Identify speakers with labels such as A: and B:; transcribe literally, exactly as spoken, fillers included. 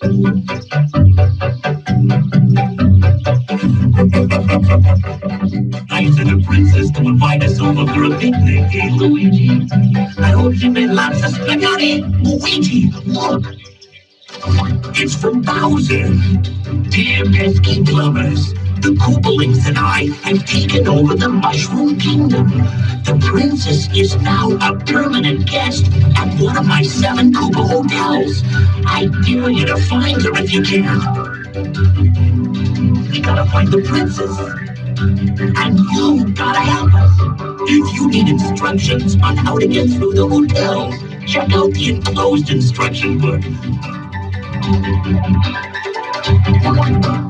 A: I sent a princess to invite us over for a picnic, hey Luigi? I hope she made lots of spaghetti. Luigi, look! It's from Bowser. Dear pesky plumbers, the Koopalings and I have taken over the Mushroom Kingdom. The princess is now a permanent guest at one of my seven Koopa hotels. I dare you to find her if you can. We gotta find the princess. And you gotta help us. If you need instructions on how to get through the hotel, check out the enclosed instruction book.